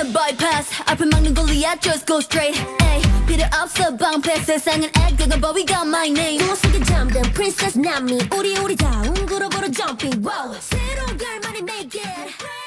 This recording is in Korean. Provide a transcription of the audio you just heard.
난 bypass 앞을 막는 골리앗 just go straight ay 필요 없어 방패 세상은 액땜한 but we got my name 누워 속에 잠든 princess 남미 우리 다운 그룹으로 jumping wow 새로운 결말이 make it